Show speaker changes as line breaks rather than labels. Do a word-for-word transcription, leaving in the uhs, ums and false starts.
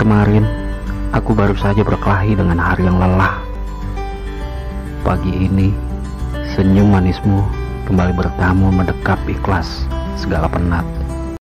kemarin, aku baru saja berkelahi dengan hari yang lelah. Pagi ini, senyum manismu kembali bertamu mendekap ikhlas segala penat.